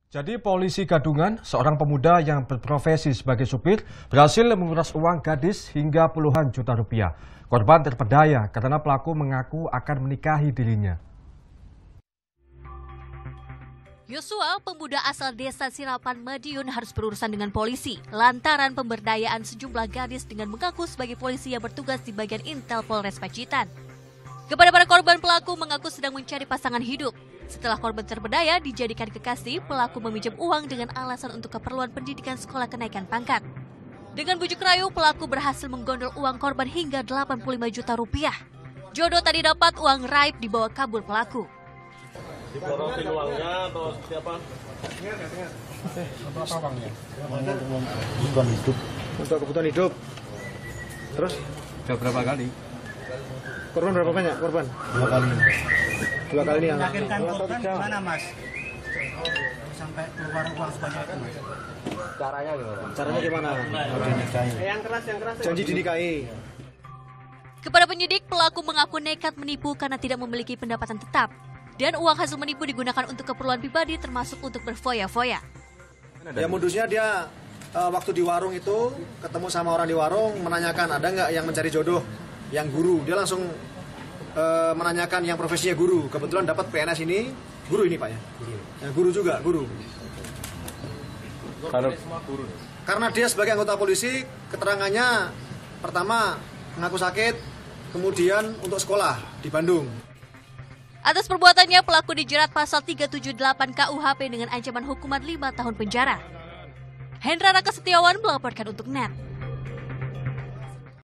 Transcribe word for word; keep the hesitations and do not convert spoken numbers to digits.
Jadi polisi Gadungan, seorang pemuda yang berprofesi sebagai supir, berhasil menguras uang gadis hingga puluhan juta rupiah. Korban terpedaya karena pelaku mengaku akan menikahi dirinya. Yosua, pemuda asal desa Sirapan, Madiun harus berurusan dengan polisi lantaran pemberdayaan sejumlah gadis dengan mengaku sebagai polisi yang bertugas di bagian Intel Polres Pacitan. Kepada para korban, pelaku mengaku sedang mencari pasangan hidup. Setelah korban terpedaya dijadikan kekasih, pelaku meminjam uang dengan alasan untuk keperluan pendidikan sekolah kenaikan pangkat. Dengan bujuk rayu, pelaku berhasil menggondol uang korban hingga delapan puluh lima juta rupiah. Jodoh tadi dapat, uang raib dibawa kabur pelaku. Diporotin uangnya atau siapa? Untuk apa uangnya? Uangnya untuk kebutuhan hidup. Untuk kebutuhan hidup. Terus? Sudah berapa kali? Korban berapa banyak? Korban? Dua kali. Dua kali ini yang meyakinkan korban gimana, Mas? Sampai keluar uang sebanyak itu, Mas. Caranya gimana? Caranya gimana? Dinikahi. Yang keras, yang keras. Janji dinikahi. Kepada penyidik, pelaku mengaku nekat menipu karena tidak memiliki pendapatan tetap. Dan uang hasil menipu digunakan untuk keperluan pribadi termasuk untuk berfoya-foya. Ya modusnya dia uh, waktu di warung itu ketemu sama orang di warung menanyakan ada nggak yang mencari jodoh yang guru. Dia langsung uh, menanyakan yang profesinya guru. Kebetulan dapat P N S ini guru ini Pak ya. Ya, guru juga guru. Kalau Karena dia sebagai anggota polisi keterangannya pertama mengaku sakit, kemudian untuk sekolah di Bandung. Atas perbuatannya, pelaku dijerat pasal tiga tujuh delapan K U H P dengan ancaman hukuman lima tahun penjara. Hendra Raka Setiawan melaporkan untuk N E T.